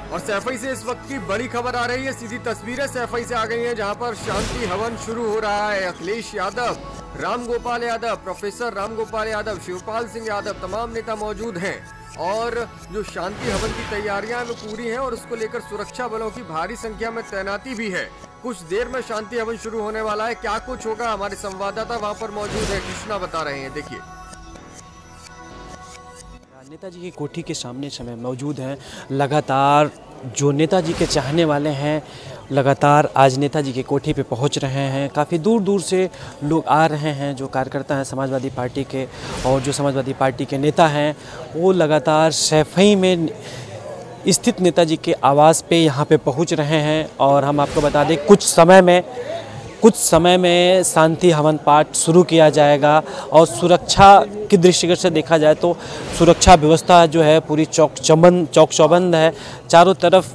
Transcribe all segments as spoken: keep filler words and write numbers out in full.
और सैफई से इस वक्त की बड़ी खबर आ रही है। सीधी तस्वीरें सैफई से आ गई हैं, जहां पर शांति हवन शुरू हो रहा है। अखिलेश यादव, राम गोपाल यादव, प्रोफेसर राम गोपाल यादव, शिवपाल सिंह यादव, तमाम नेता मौजूद हैं। और जो शांति हवन की तैयारियां वो पूरी हैं और उसको लेकर सुरक्षा बलों की भारी संख्या में तैनाती भी है। कुछ देर में शांति हवन शुरू होने वाला है। क्या कुछ होगा, हमारे संवाददाता वहां पर मौजूद है, कृष्णा बता रहे हैं। देखिए, नेताजी की कोठी के सामने समय मौजूद हैं। लगातार जो नेताजी के चाहने वाले हैं लगातार आज नेताजी की कोठी पे पहुंच रहे हैं। काफ़ी दूर दूर से लोग आ रहे हैं। जो कार्यकर्ता हैं समाजवादी पार्टी के और जो समाजवादी पार्टी के नेता हैं वो लगातार सैफई में स्थित नेताजी के आवास पे यहाँ पे पहुँच रहे हैं। और हम आपको बता दें कुछ समय में कुछ समय में शांति हवन पाठ शुरू किया जाएगा। और सुरक्षा की दृष्टिगत से देखा जाए तो सुरक्षा व्यवस्था जो है पूरी चौक चौबंद चौक चौबंद है। चारों तरफ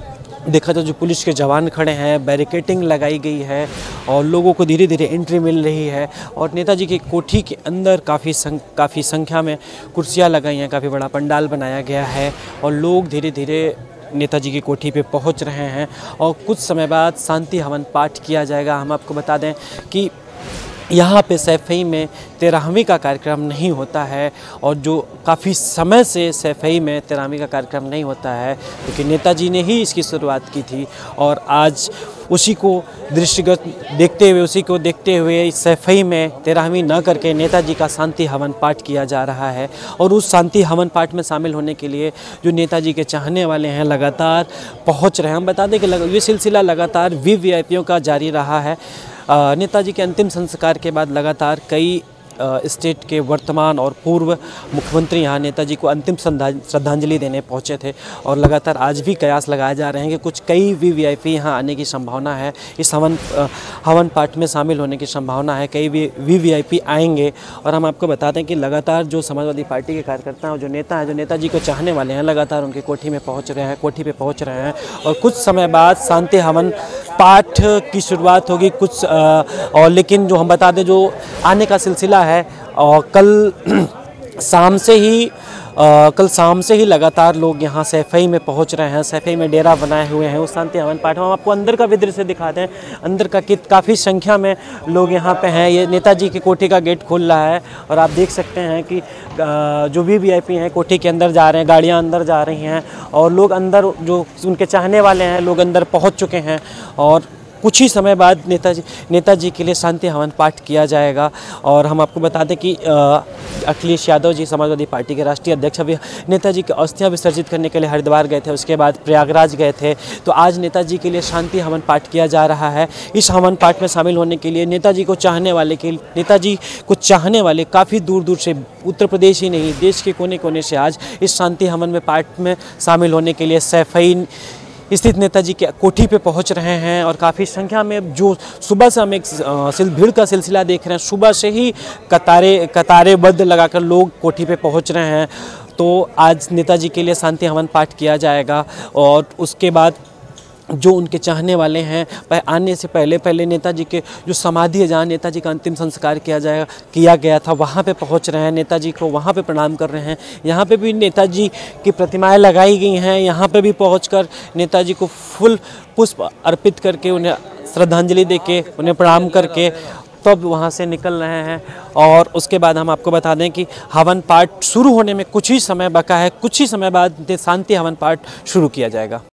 देखा जाए जो पुलिस के जवान खड़े हैं, बैरिकेटिंग लगाई गई है और लोगों को धीरे धीरे एंट्री मिल रही है। और नेताजी की कोठी के अंदर काफ़ी संख काफ़ी संख्या में कुर्सियाँ लगाई हैं, काफ़ी बड़ा पंडाल बनाया गया है और लोग धीरे धीरे नेताजी की कोठी पे पहुंच रहे हैं। और कुछ समय बाद शांति हवन पाठ किया जाएगा। हम आपको बता दें कि यहाँ पे सैफई में तेरहवीं का कार्यक्रम नहीं होता है और जो काफ़ी समय से सैफई में तेरहवीं का कार्यक्रम नहीं होता है क्योंकि नेताजी ने ही इसकी शुरुआत की थी। और आज उसी को दृष्टिगत देखते हुए उसी को देखते हुए सैफई में तेरहवीं न करके नेताजी का शांति हवन पाठ किया जा रहा है। और उस शांति हवन पाठ में शामिल होने के लिए जो नेताजी के चाहने वाले हैं लगातार पहुँच रहे हैं। हम बता दें कि ये सिलसिला लगातार वी वी आई पीओं का जारी रहा है। नेताजी के अंतिम संस्कार के बाद लगातार कई स्टेट के वर्तमान और पूर्व मुख्यमंत्री यहाँ नेताजी को अंतिम श्रद्धांजलि देने पहुँचे थे। और लगातार आज भी कयास लगाए जा रहे हैं कि कुछ कई वी वी आई पी यहाँ आने की संभावना है। इस हवन हवन पाठ में शामिल होने की संभावना है। कई वी वी आई पी आएंगे। और हम आपको बता दें कि लगातार जो समाजवादी पार्टी के कार्यकर्ता हैं और जो नेता हैं जो नेताजी को चाहने वाले हैं लगातार उनकी कोठी में पहुँच रहे हैं कोठी पर पहुँच रहे हैं। और कुछ समय बाद शांति हवन पाठ की शुरुआत होगी कुछ आ, और लेकिन जो हम बता दें जो आने का सिलसिला है और कल शाम से ही आ, कल शाम से ही लगातार लोग यहाँ सैफई में पहुँच रहे हैं। सैफई में डेरा बनाए हुए हैं उस शांति हवन पाठ में। हम आपको अंदर का भी दृश्य दिखाते हैं। अंदर का कित काफ़ी संख्या में लोग यहाँ पे हैं। ये नेताजी की कोठी का गेट खुल रहा है और आप देख सकते हैं कि आ, जो भी वी आई पी हैं कोठी के अंदर जा रहे हैं, गाड़ियाँ अंदर जा रही हैं और लोग अंदर जो उनके चाहने वाले हैं लोग अंदर पहुँच चुके हैं। और कुछ ही समय बाद नेताजी नेताजी के लिए शांति हवन पाठ किया जाएगा। और हम आपको बता दें कि अखिलेश यादव जी समाजवादी पार्टी के राष्ट्रीय अध्यक्ष अभी नेताजी की अस्थियां विसर्जित करने के लिए हरिद्वार गए थे, उसके बाद प्रयागराज गए थे। तो आज नेताजी के लिए शांति हवन पाठ किया जा रहा है। इस हवन पाठ में शामिल होने के लिए नेताजी को चाहने वाले के नेताजी को चाहने वाले काफ़ी दूर दूर से, उत्तर प्रदेश ही नहीं देश के कोने कोने से आज इस शांति हवन में पाठ में शामिल होने के लिए सैफई स्थित नेताजी के कोठी पे पहुंच रहे हैं। और काफ़ी संख्या में जो सुबह से हम एक भीड़ का सिलसिला देख रहे हैं, सुबह से ही कतारे कतारेबद्ध लगाकर लोग कोठी पे पहुंच रहे हैं। तो आज नेताजी के लिए शांति हवन पाठ किया जाएगा और उसके बाद जो उनके चाहने वाले हैं आने से पहले पहले नेताजी के जो समाधि है जहाँ नेताजी का अंतिम संस्कार किया जाएगा किया गया था वहाँ पे पहुँच रहे हैं। नेताजी को वहाँ पे प्रणाम कर रहे हैं। यहाँ पे भी नेताजी की प्रतिमाएं लगाई गई हैं। यहाँ पे भी पहुँचकर नेताजी को फूल पुष्प अर्पित करके उन्हें श्रद्धांजलि देके उन्हें प्रणाम करके तब वहाँ से निकल रहे हैं। और उसके बाद हम आपको बता दें कि हवन पाठ शुरू होने में कुछ ही समय बका है। कुछ ही समय बाद शांति हवन पाठ शुरू किया जाएगा।